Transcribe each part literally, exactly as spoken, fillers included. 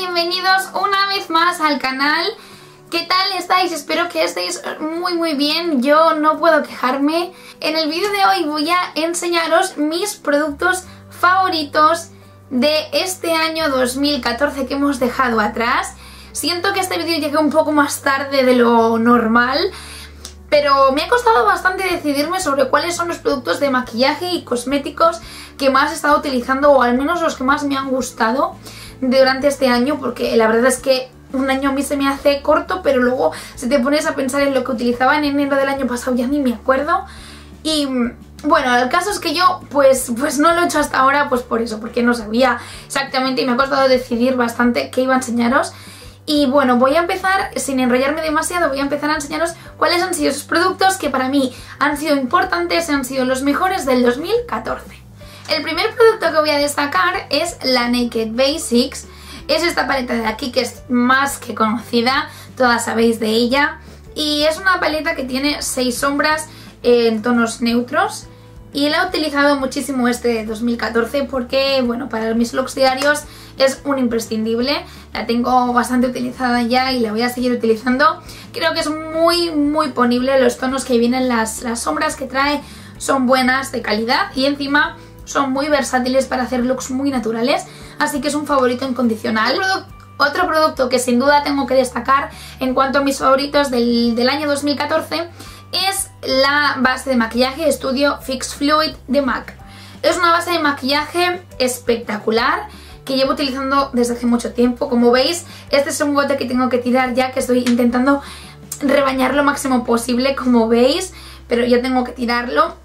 bienvenidos una vez más al canal. ¿Qué tal estáis? Espero que estéis muy muy bien, yo no puedo quejarme. En el vídeo de hoy voy a enseñaros mis productos favoritos de este año dos mil catorce que hemos dejado atrás. Siento que este vídeo llegue un poco más tarde de lo normal, pero me ha costado bastante decidirme sobre cuáles son los productos de maquillaje y cosméticos que más he estado utilizando, o al menos los que más me han gustado durante este año, porque la verdad es que un año a mí se me hace corto, pero luego si te pones a pensar en lo que utilizaba en enero del año pasado ya ni me acuerdo. Y bueno, el caso es que yo pues, pues no lo he hecho hasta ahora, pues por eso, porque no sabía exactamente y me ha costado decidir bastante qué iba a enseñaros. Y bueno, voy a empezar, sin enrollarme demasiado, voy a empezar a enseñaros cuáles han sido esos productos que para mí han sido importantes, han sido los mejores del dos mil catorce. El primer producto que voy a destacar es la Naked Basics. Es esta paleta de aquí que es más que conocida, todas sabéis de ella. Y es una paleta que tiene seis sombras en tonos neutros. Y la he utilizado muchísimo este dos mil catorce porque, bueno, para mis looks diarios es un imprescindible. La tengo bastante utilizada ya y la voy a seguir utilizando. Creo que es muy, muy ponible. Los tonos que vienen, las, las sombras que trae son buenas, de calidad. Y encima son muy versátiles para hacer looks muy naturales. Así que es un favorito incondicional. Otro producto que sin duda tengo que destacar en cuanto a mis favoritos del, del año dos mil catorce es la base de maquillaje Studio Fix Fluid de MAC. Es una base de maquillaje espectacular que llevo utilizando desde hace mucho tiempo. Como veis, este es un bote que tengo que tirar ya, que estoy intentando rebañar lo máximo posible, como veis, pero ya tengo que tirarlo.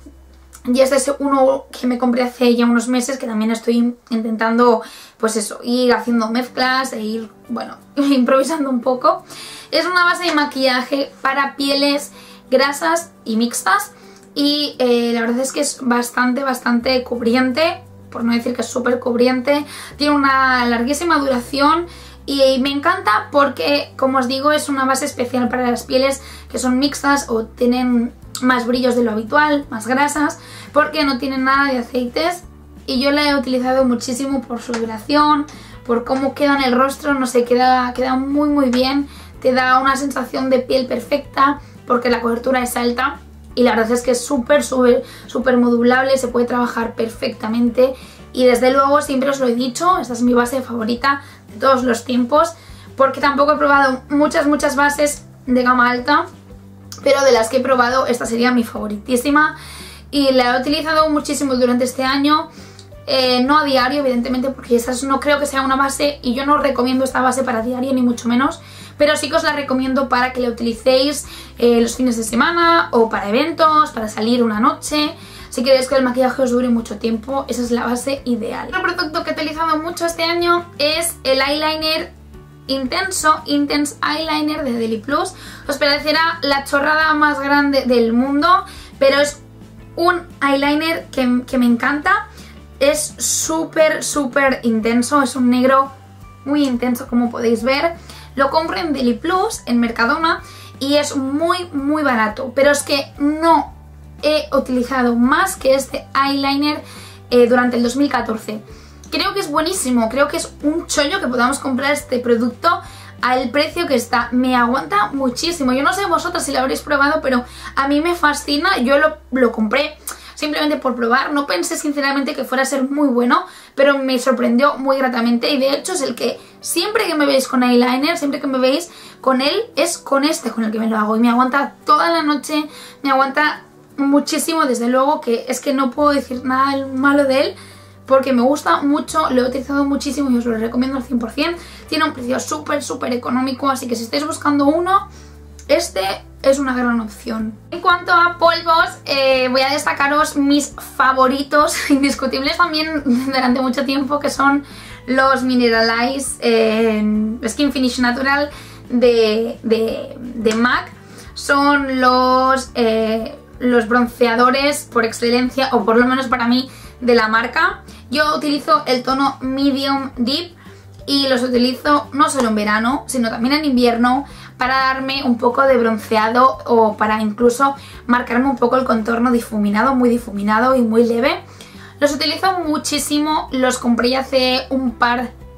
Y este es uno que me compré hace ya unos meses, que también estoy intentando, pues eso, ir haciendo mezclas e ir, bueno, improvisando un poco. Es una base de maquillaje para pieles grasas y mixtas y eh, la verdad es que es bastante, bastante cubriente, por no decir que es súper cubriente. Tiene una larguísima duración y me encanta porque, como os digo, es una base especial para las pieles que son mixtas o tienen más brillos de lo habitual, más grasas, porque no tienen nada de aceites. Y yo la he utilizado muchísimo por su duración, por cómo queda en el rostro, no sé, queda, queda muy muy bien, te da una sensación de piel perfecta porque la cobertura es alta y la verdad es que es súper súper súper modulable, se puede trabajar perfectamente. Y desde luego, siempre os lo he dicho, esta es mi base favorita de todos los tiempos, porque tampoco he probado muchas muchas bases de gama alta, pero de las que he probado esta sería mi favoritísima y la he utilizado muchísimo durante este año. Eh, no a diario, evidentemente, porque esta no creo que sea una base y yo no recomiendo esta base para diario ni mucho menos, pero sí que os la recomiendo para que la utilicéis eh, los fines de semana o para eventos, para salir una noche. Si queréis que el maquillaje os dure mucho tiempo, esa es la base ideal. Otro producto que he utilizado mucho este año es el eyeliner Intenso, Intense Eyeliner de Deli Plus. Os parecerá la chorrada más grande del mundo, pero es un eyeliner que, que me encanta. Es súper, súper intenso, es un negro muy intenso, como podéis ver. Lo compro en Deli Plus, en Mercadona, y es muy, muy barato. Pero es que no he utilizado más que este eyeliner eh, durante el dos mil catorce. Creo que es buenísimo, creo que es un chollo que podamos comprar este producto al precio que está. Me aguanta muchísimo. Yo no sé vosotras si lo habréis probado, pero a mí me fascina. Yo lo, lo compré simplemente por probar. No pensé sinceramente que fuera a ser muy bueno, pero me sorprendió muy gratamente. Y de hecho es el que siempre que me veis con eyeliner, siempre que me veis con él, es con este con el que me lo hago. Y me aguanta toda la noche, me aguanta muchísimo. Desde luego que es que no puedo decir nada malo de él, porque me gusta mucho, lo he utilizado muchísimo y os lo recomiendo al cien por cien. Tiene un precio súper, súper económico, así que si estáis buscando uno, este es una gran opción. En cuanto a polvos, eh, voy a destacaros mis favoritos, indiscutibles también durante mucho tiempo, que son los Mineralize eh, Skin Finish Natural de, de, de MAC. Son los, eh, los bronceadores por excelencia, o por lo menos para mí, de la marca. Yo utilizo el tono Medium Deep y los utilizo no solo en verano, sino también en invierno, para darme un poco de bronceado o para incluso marcarme un poco el contorno difuminado, muy difuminado y muy leve. Los utilizo muchísimo, los compré ya hace un par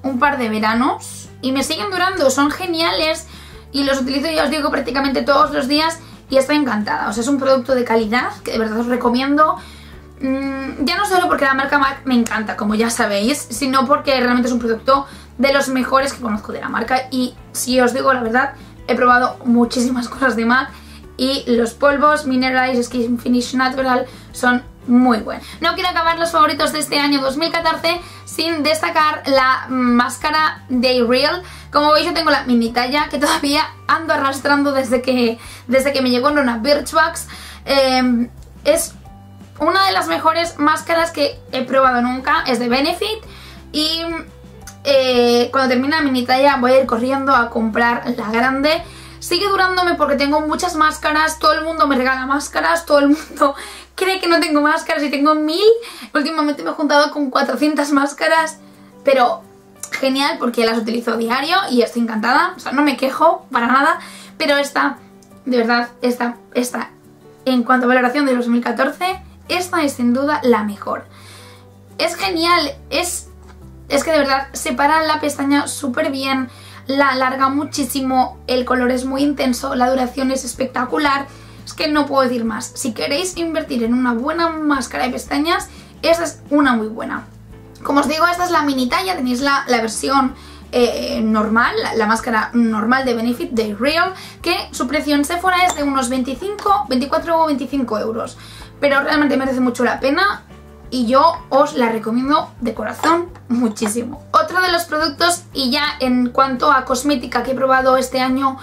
un par de veranos y me siguen durando, son geniales y los utilizo, ya os digo, prácticamente todos los días y estoy encantada. O sea, es un producto de calidad que de verdad os recomiendo. Mm, ya no solo porque la marca MAC me encanta, como ya sabéis, sino porque realmente es un producto de los mejores que conozco de la marca. Y si os digo la verdad, he probado muchísimas cosas de MAC y los polvos Mineralize Skin Finish Natural son muy buenos. No quiero acabar los favoritos de este año dos mil catorce sin destacar la máscara Day Real. Como veis, yo tengo la mini talla que todavía ando arrastrando desde que, desde que me llegó en una Birchbox. Eh, es una de las mejores máscaras que he probado nunca, es de Benefit y eh, cuando termine la mini talla voy a ir corriendo a comprar la grande. Sigue durándome porque tengo muchas máscaras, todo el mundo me regala máscaras, todo el mundo cree que no tengo máscaras y tengo mil. Últimamente me he juntado con cuatrocientas máscaras, pero genial porque las utilizo a diario y estoy encantada, o sea, no me quejo para nada, pero esta, de verdad, esta, esta, en cuanto a valoración de dos mil catorce, esta es sin duda la mejor. Es genial, es, es que de verdad separa la pestaña súper bien, la alarga muchísimo, el color es muy intenso, la duración es espectacular, es que no puedo decir más. Si queréis invertir en una buena máscara de pestañas, esta es una muy buena. Como os digo, esta es la mini talla, tenéis la, la versión eh, normal, la, la máscara normal de Benefit, de Real, que su precio en Sephora es de unos veinticinco, veinticuatro o veinticinco euros. Pero realmente merece mucho la pena y yo os la recomiendo de corazón muchísimo. Otro de los productos, y ya en cuanto a cosmética que he probado este año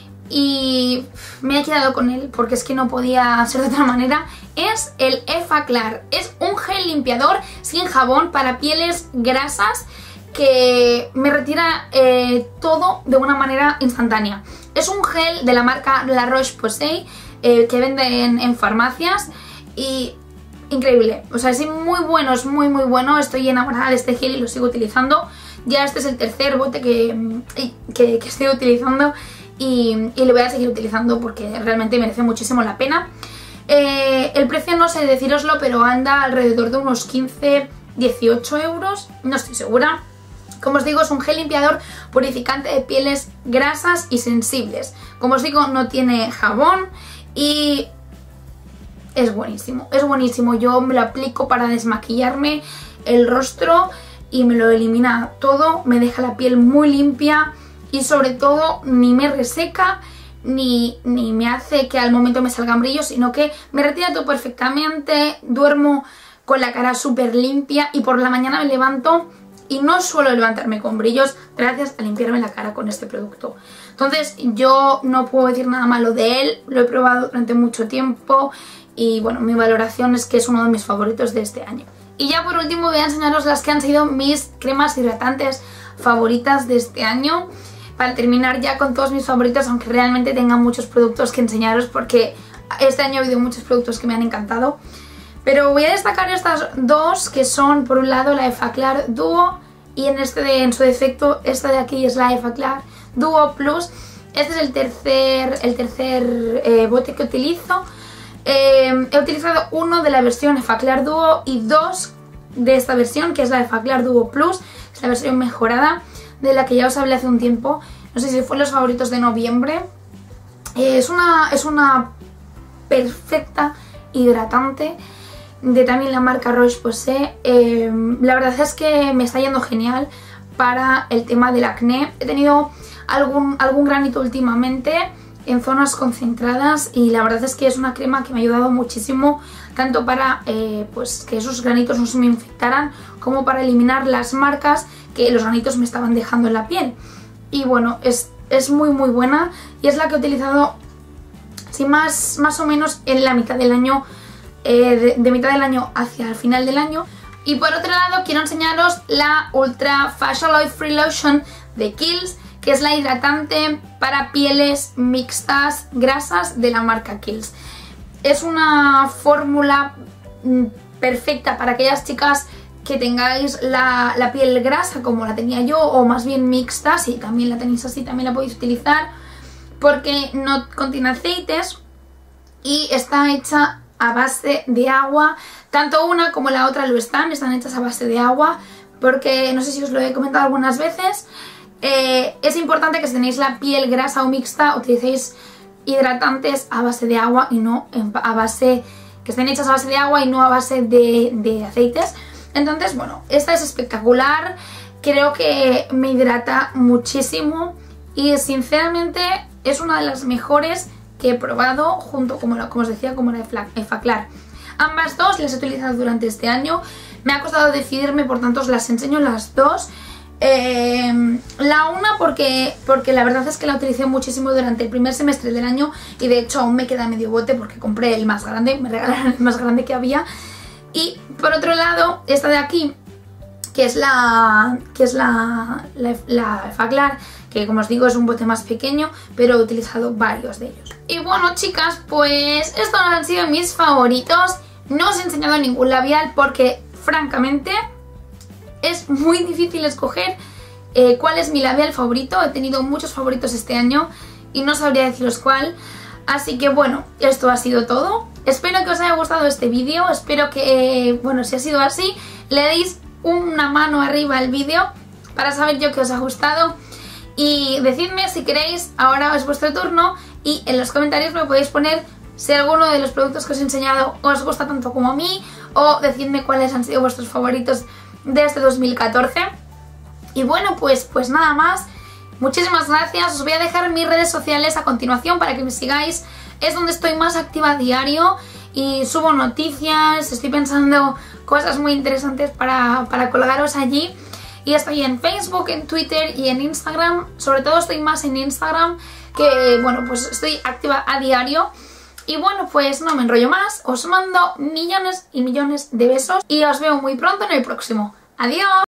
y me he quedado con él porque es que no podía ser de otra manera, es el Effaclar. Es un gel limpiador sin jabón para pieles grasas que me retira eh, todo de una manera instantánea. Es un gel de la marca La Roche-Posay eh, que vende en, en farmacias y increíble, o sea, es muy bueno, es muy muy bueno. Estoy enamorada de este gel y lo sigo utilizando. Ya este es el tercer bote que, que, que estoy utilizando y, y lo voy a seguir utilizando porque realmente merece muchísimo la pena. Eh, el precio no sé deciroslo, pero anda alrededor de unos quince, dieciocho euros, no estoy segura. Como os digo, es un gel limpiador purificante de pieles grasas y sensibles. Como os digo, no tiene jabón y es buenísimo, es buenísimo. Yo me lo aplico para desmaquillarme el rostro y me lo elimina todo, me deja la piel muy limpia y sobre todo ni me reseca ni, ni me hace que al momento me salgan brillos, sino que me retira todo perfectamente. Duermo con la cara súper limpia y por la mañana me levanto y no suelo levantarme con brillos gracias a limpiarme la cara con este producto. Entonces yo no puedo decir nada malo de él, lo he probado durante mucho tiempo y bueno, mi valoración es que es uno de mis favoritos de este año. Y ya por último voy a enseñaros las que han sido mis cremas hidratantes favoritas de este año, para terminar ya con todos mis favoritos, aunque realmente tenga muchos productos que enseñaros porque este año ha habido muchos productos que me han encantado. Pero voy a destacar estas dos, que son por un lado la Effaclar Duo y en, este de, en su defecto esta de aquí es la Effaclar Duo Plus. Este es el tercer, el tercer eh, bote que utilizo. Eh, he utilizado uno de la versión Effaclar Duo y dos de esta versión, que es la Effaclar Duo Plus, es la versión mejorada de la que ya os hablé hace un tiempo. No sé si fue los favoritos de noviembre. Eh, es, una, es una perfecta hidratante de también la marca Roche-Posay. Eh, la verdad es que me está yendo genial para el tema del acné. He tenido algún, algún granito últimamente en zonas concentradas y la verdad es que es una crema que me ha ayudado muchísimo, tanto para eh, pues que esos granitos no se me infectaran como para eliminar las marcas que los granitos me estaban dejando en la piel. Y bueno, es, es muy muy buena y es la que he utilizado sí, más, más o menos en la mitad del año, eh, de, de mitad del año hacia el final del año. Y por otro lado quiero enseñaros la Ultra Facial Oil Free Lotion de Kiehl's, que es la hidratante para pieles mixtas grasas de la marca Kiehl's. Es una fórmula perfecta para aquellas chicas que tengáis la, la piel grasa como la tenía yo, o más bien mixta. Si también la tenéis así, también la podéis utilizar, porque no contiene aceites y está hecha a base de agua. Tanto una como la otra lo están, están hechas a base de agua porque no sé si os lo he comentado algunas veces, eh, es importante que si tenéis la piel grasa o mixta utilicéis hidratantes a base de agua y no a base, que estén hechas a base de agua y no a base de, de aceites. Entonces, bueno, esta es espectacular, creo que me hidrata muchísimo y sinceramente es una de las mejores que he probado junto, como, la, como os decía, como la Effaclar. Ambas dos las he utilizado durante este año, me ha costado decidirme, por tanto os las enseño las dos. Eh, la una porque, porque la verdad es que la utilicé muchísimo durante el primer semestre del año y de hecho aún me queda medio bote porque compré el más grande, me regalaron el más grande que había. Y por otro lado, esta de aquí, que es la que es la, la, la Effaclar, que como os digo es un bote más pequeño, pero he utilizado varios de ellos. Y bueno, chicas, pues estos han sido mis favoritos. No os he enseñado ningún labial porque francamente es muy difícil escoger eh, cuál es mi labial favorito. He tenido muchos favoritos este año y no sabría deciros cuál. Así que bueno, esto ha sido todo. Espero que os haya gustado este vídeo. Espero que, eh, bueno, si ha sido así, le deis una mano arriba al vídeo para saber yo que os ha gustado. Y decidme si queréis, ahora es vuestro turno, y en los comentarios me podéis poner si alguno de los productos que os he enseñado os gusta tanto como a mí, o decidme cuáles han sido vuestros favoritos de este dos mil catorce. Y bueno, pues, pues nada más. Muchísimas gracias. Os voy a dejar mis redes sociales a continuación para que me sigáis. Es donde estoy más activa a diario y subo noticias. Estoy pensando cosas muy interesantes para, para colgaros allí. Y estoy en Facebook, en Twitter y en Instagram. Sobre todo estoy más en Instagram, que bueno, pues estoy activa a diario. Y bueno, pues no me enrollo más, os mando millones y millones de besos y os veo muy pronto en el próximo. ¡Adiós!